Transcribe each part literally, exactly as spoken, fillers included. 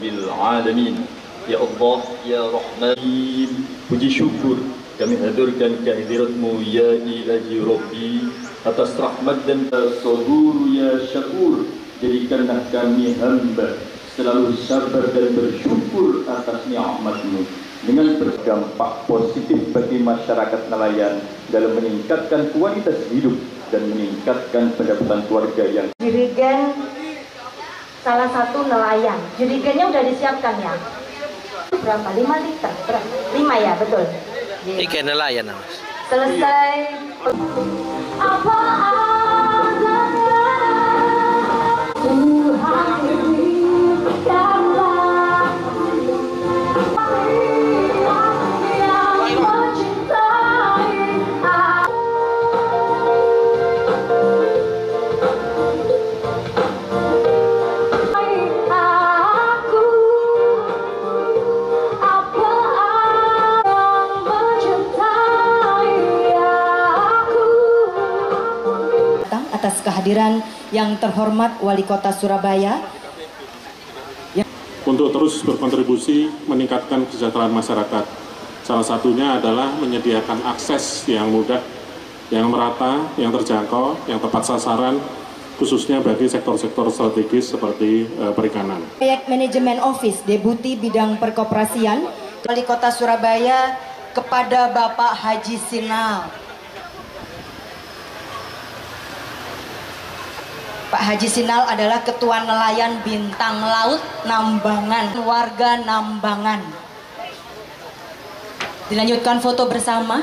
Rabbil Alamin. Ya Allah, Ya Rahman, puji syukur kami haturkan kehadiratmu ya ilahi Rabbi atas rahmat dan sabur ya syakur. Jadikanlah kami hamba selalu sabar dan bersyukur atas nikmatmu dengan berdampak positif bagi masyarakat nelayan dalam meningkatkan kualitas hidup dan meningkatkan pendapatan keluarga yang. Jerigen salah satu nelayan, jerigennya udah disiapkan ya. Berapa? lima liter? Berapa? lima ya, betul. Ikan nelayan, Mas. Selesai. Apa adanya Tuhan berikanlah yang mencintai atas kehadiran yang terhormat Wali Kota Surabaya untuk terus berkontribusi meningkatkan kesejahteraan masyarakat. Salah satunya adalah menyediakan akses yang mudah, yang merata, yang terjangkau, yang tepat sasaran, khususnya bagi sektor-sektor strategis seperti e, perikanan. Proyek Manajemen Office Deputi Bidang Perkoperasian Wali Kota Surabaya kepada Bapak Haji Sinal. Pak Haji Sinal adalah Ketua Nelayan Bintang Laut Nambangan, warga Nambangan. Dilanjutkan foto bersama.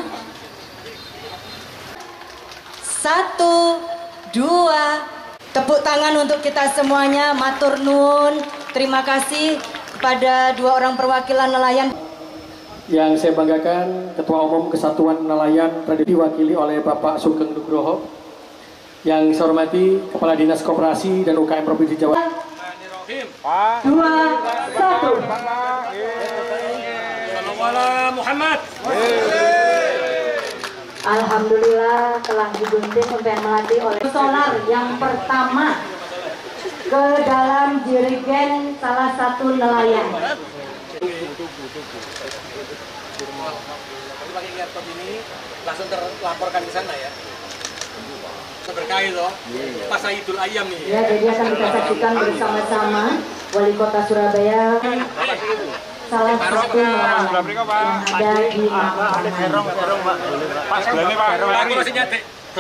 Satu, dua, tepuk tangan untuk kita semuanya. Matur nuwun, terima kasih kepada dua orang perwakilan nelayan. Yang saya banggakan, Ketua Umum Kesatuan Nelayan diwakili oleh Bapak Sugeng Nugroho. Yang saya hormati Kepala Dinas Koperasi dan U K M Provinsi Jawa. Dua, satu. Muhammad. Alhamdulillah telah digunting sampai melatih oleh solar yang pertama ke dalam jerigen salah satu nelayan. Pakai laptop ini langsung terlaporkan ke sana ya. Berkait loh, pas Idul Ayam nih. Ya, jadi akan kita saksikan bersama-sama Wali Kota Surabaya salah satu nelayan yang ada di Nambangan. Pas ini Pak, aku masih nyatek.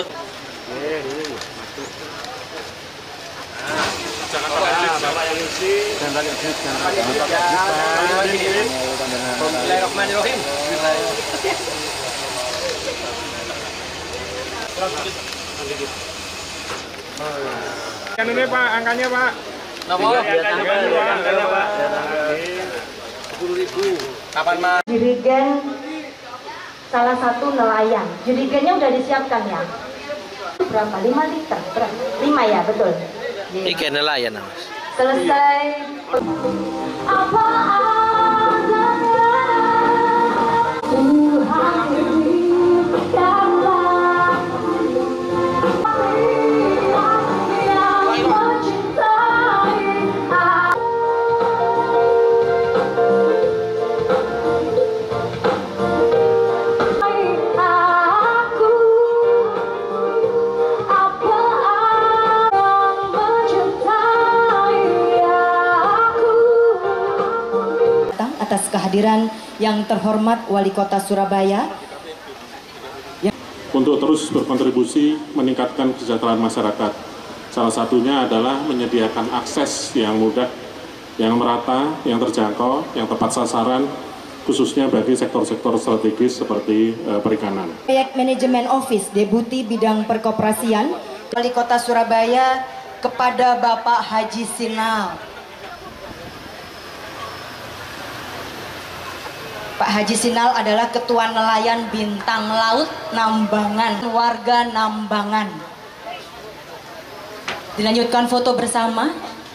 Jangan pakai Bapak yang isi. Jangan pakai isi. Bismillahirrahmanirrahim. Kan ini Pak, angkanya Pak. Nomor angkanya Pak. sepuluh ribu. Kapan Mas? Jerigen salah satu nelayan, jerigennya udah disiapkan ya. Berapa? lima liter? Berapa? lima ya, betul. Ikan nelayan, Mas. Selesai. Apa adanya Tuhan berikanlah yang mencintai aku. Apa yang mencintai aku. Atas kehadiran yang terhormat Wali Kota Surabaya Untuk terus berkontribusi meningkatkan kesejahteraan masyarakat. Salah satunya adalah menyediakan akses yang mudah, yang merata, yang terjangkau, yang tepat sasaran, khususnya bagi sektor-sektor strategis seperti e, perikanan. Proyek Manajemen Office Deputi Bidang Perkoperasian Wali Kota Surabaya kepada Bapak Haji Sinal. Pak Haji Sinal adalah Ketua Nelayan Bintang Laut Nambangan, warga Nambangan. Dilanjutkan foto bersama.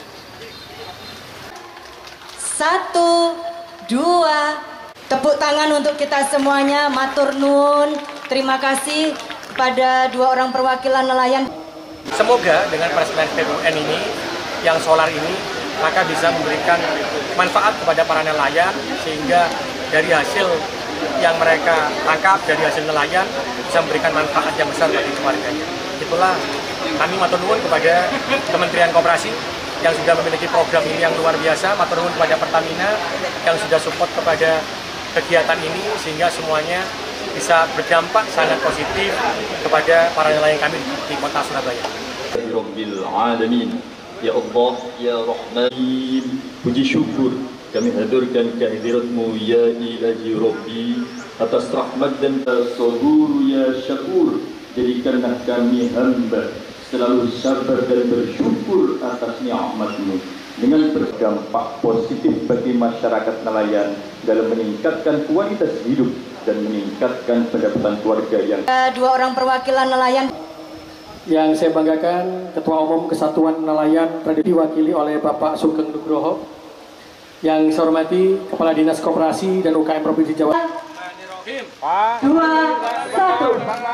Satu, dua, tepuk tangan untuk kita semuanya. Matur nuwun, terima kasih kepada dua orang perwakilan nelayan. Semoga dengan Presiden P U N ini, yang solar ini, maka bisa memberikan manfaat kepada para nelayan, sehingga dari hasil yang mereka tangkap, dari hasil nelayan bisa memberikan manfaat yang besar bagi keluarganya. Itulah kami matur nuwun kepada Kementerian Koperasi yang sudah memiliki program ini yang luar biasa, matur nuwun kepada Pertamina yang sudah support kepada kegiatan ini, sehingga semuanya bisa berdampak sangat positif kepada para nelayan kami di kota Surabaya. Rabbil Alamin, Ya Allah, Ya Rahman, puji syukur kami haturkan kehadiratmu ya ilahi Rabbi, atas rahmat dan sabur ya syakur. Jadikanlah kami hamba selalu sabar dan bersyukur atas nikmatmu, dengan berdampak positif bagi masyarakat nelayan dalam meningkatkan kualitas hidup dan meningkatkan pendapatan keluarga yang Dua orang perwakilan nelayan yang saya banggakan, Ketua Umum Kesatuan Nelayan diwakili oleh Bapak Sugeng Nugroho. Yang saya hormati Kepala Dinas Koperasi dan U K M Provinsi Jawa. Dua, satu.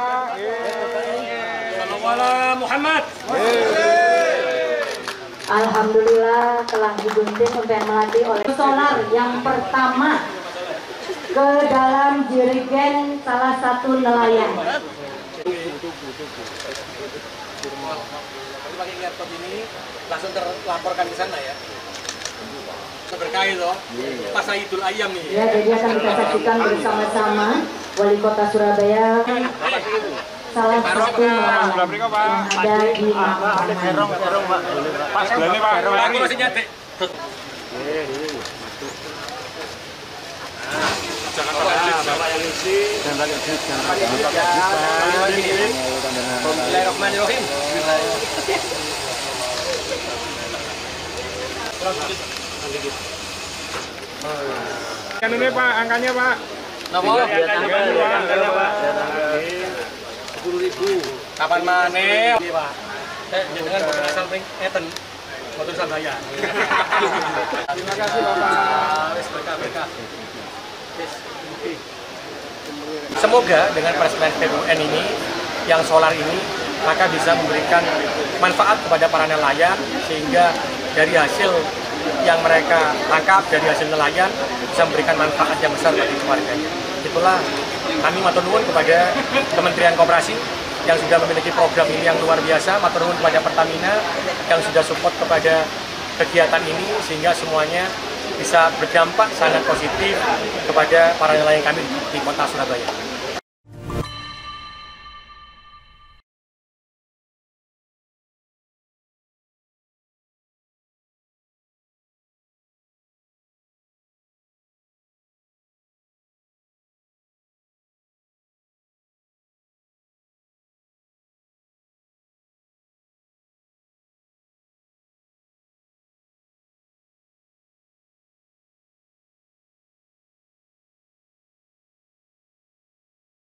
Muhammad. Alhamdulillah telah digunting sampai melati oleh solar yang pertama ke dalam jerigen salah satu nelayan. Pakai laptop ini langsung terlaporkan ke sana ya. Berkah itu, pas Idul Ayam nih. Ya, jadi akan kita saksikan bersama-sama Wali Kota Surabaya, salah satu nelayan yang ada di Matraman. Pas ini Pak, aku masih nyatek. Jangan pakai Bapak yang isi. Jangan pakai duit, jangan pakai duit. Bismillahirrahmanirrahim. Kan ini Pak, angkanya Pak. Napa? Angkanya Pak. sepuluh ribu. Kapan maneh? Iya Pak. Saya dengan motor samping eten. Motor Surabaya. Terima kasih Bapak. Wis berkah-berkah. Semoga dengan Presiden P U N ini, yang solar ini, maka bisa memberikan manfaat kepada para nelayan, sehingga dari hasil yang mereka tangkap, dari hasil nelayan bisa memberikan manfaat yang besar bagi keluarganya. Itulah kami matur nuwun kepada Kementerian Koperasi yang sudah memiliki program ini yang luar biasa, matur nuwun kepada Pertamina yang sudah support kepada kegiatan ini, sehingga semuanya bisa berdampak sangat positif kepada para nelayan kami di kota Surabaya.